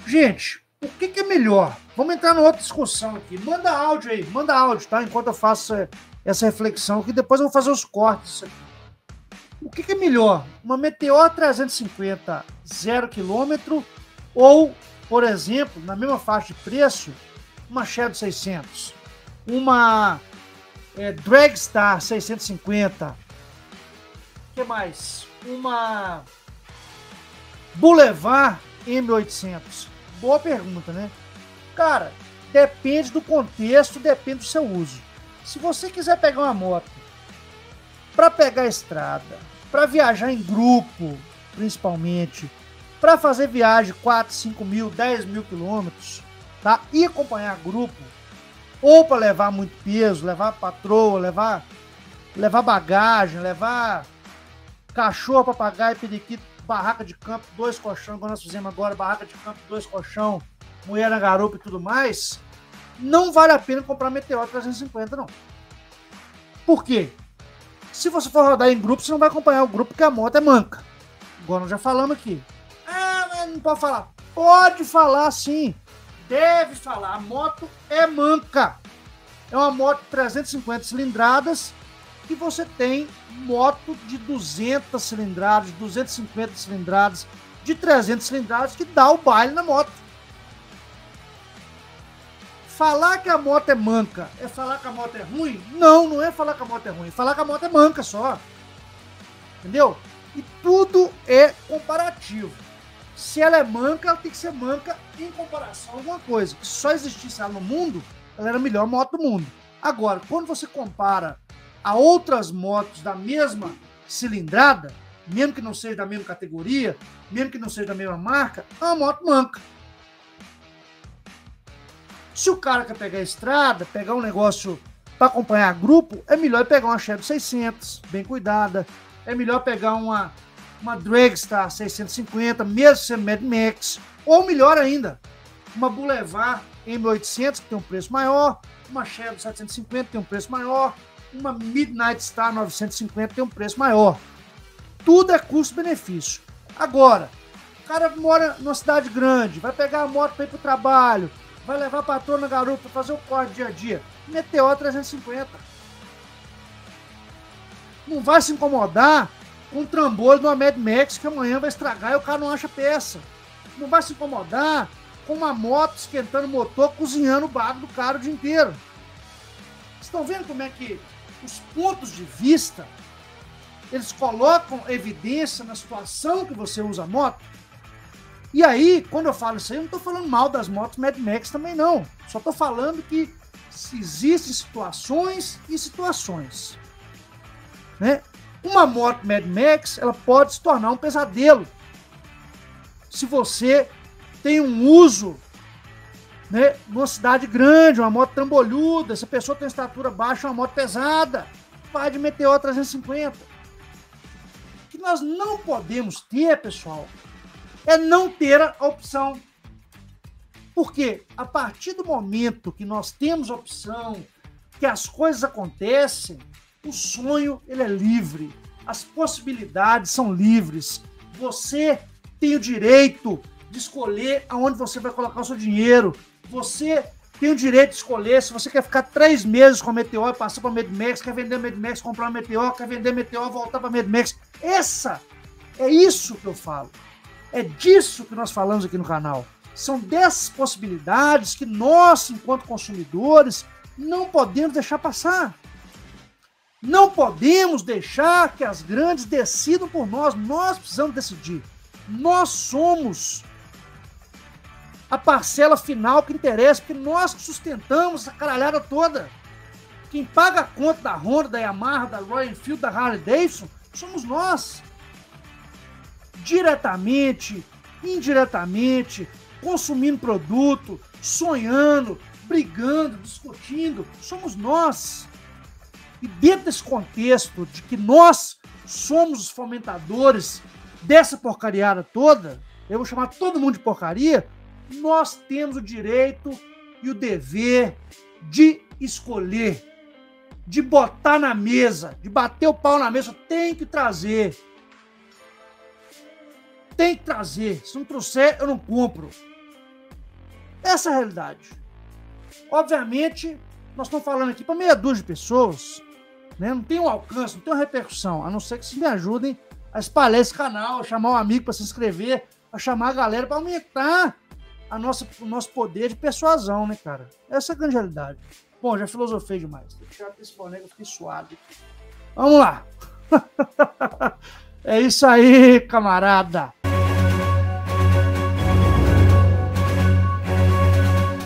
Gente, o que é melhor? Vamos entrar numa outra discussão aqui. Manda áudio aí, manda áudio, tá? Enquanto eu faço essa reflexão aqui, depois eu vou fazer os cortes aqui. O que é melhor? Uma Meteor 350 0 km ou, por exemplo, na mesma faixa de preço, uma Shadow 600, uma Dragstar 650, o que mais? Uma Boulevard M800. Boa pergunta, né? Cara, depende do contexto, depende do seu uso. Se você quiser pegar uma moto para pegar a estrada, para viajar em grupo, principalmente, para fazer viagem 4, 5 mil, 10 mil quilômetros, tá? E acompanhar grupo, ou para levar muito peso, levar patroa, levar bagagem, levar cachorro, papagaio, periquito, barraca de campo, 2 colchão, igual nós fizemos agora, barraca de campo, 2 colchão, mulher na garupa e tudo mais, não vale a pena comprar Meteor 350, não. Por quê? Se você for rodar em grupo, você não vai acompanhar o grupo, porque a moto é manca. Igual nós já falamos aqui. Ah, mas não pode falar. Pode falar sim. Deve falar. A moto é manca. É uma moto de 350 cilindradas e você tem moto de 200 cilindradas, de 250 cilindradas, de 300 cilindradas que dá o baile na moto. Falar que a moto é manca é falar que a moto é ruim? Não, não é falar que a moto é ruim. É falar que a moto é manca só. Entendeu? E tudo é comparativo. Se ela é manca, ela tem que ser manca em comparação a alguma coisa. Se só existisse ela no mundo, ela era a melhor moto do mundo. Agora, quando você compara a outras motos da mesma cilindrada, mesmo que não seja da mesma categoria, mesmo que não seja da mesma marca, é uma moto manca. Se o cara quer pegar a estrada, pegar um negócio para acompanhar grupo, é melhor pegar uma Shadow 600, bem cuidada. É melhor pegar uma Dragstar 650, mesmo sendo Mad Max. Ou melhor ainda, uma Boulevard M800, que tem um preço maior, uma Shadow 750, que tem um preço maior, uma Midnight Star 950, que tem um preço maior. Tudo é custo-benefício. Agora, o cara mora numa cidade grande, vai pegar a moto para ir para o trabalho, vai levar a patroa na garupa para fazer o corte dia a dia. Meteor 350. Não vai se incomodar com o trambolho de uma Mad Max que amanhã vai estragar e o cara não acha peça. Não vai se incomodar com uma moto esquentando o motor, cozinhando o barro do cara o dia inteiro. Vocês estão vendo como é que os pontos de vista, eles colocam evidência na situação que você usa a moto? E aí, quando eu falo isso aí, eu não estou falando mal das motos Mad Max também não. Só estou falando que existem situações e situações. Né? Uma moto Mad Max, ela pode se tornar um pesadelo. Se você tem um uso, né, numa cidade grande, uma moto trambolhuda, se a pessoa tem estatura baixa, uma moto pesada, vai de Meteor 350. O que nós não podemos ter, pessoal, é não ter a opção. Porque a partir do momento que nós temos a opção, que as coisas acontecem, o sonho ele é livre, as possibilidades são livres. Você tem o direito de escolher aonde você vai colocar o seu dinheiro. Você tem o direito de escolher se você quer ficar 3 meses com a Meteor e passar para a Mad Max, quer vender a Mad Max, comprar uma Meteor, quer vender a Meteor, voltar para a Mad Max. É isso que eu falo. É disso que nós falamos aqui no canal. São dessas possibilidades que nós, enquanto consumidores, não podemos deixar passar. Não podemos deixar que as grandes decidam por nós. Nós precisamos decidir. Nós somos a parcela final que interessa, porque nós que sustentamos essa caralhada toda. Quem paga a conta da Honda, da Yamaha, da Royal Enfield, da Harley Davidson, somos nós. Diretamente, indiretamente, consumindo produto, sonhando, brigando, discutindo, somos nós. E dentro desse contexto de que nós somos os fomentadores dessa porcariada toda, eu vou chamar todo mundo de porcaria, nós temos o direito e o dever de escolher, de botar na mesa, de bater o pau na mesa. Tem que trazer. Tem que trazer. Se não trouxer, eu não compro. Essa é a realidade. Obviamente, nós estamos falando aqui para meia dúzia de pessoas, né? Não tem um alcance, não tem uma repercussão, a não ser que vocês me ajudem a espalhar esse canal, a chamar um amigo para se inscrever, a chamar a galera para aumentar o nosso poder de persuasão, né, cara? Essa é a grande realidade. Bom, já filosofei demais. Vou tirar esse boné que eu fiquei suado. Vamos lá. É isso aí, camarada.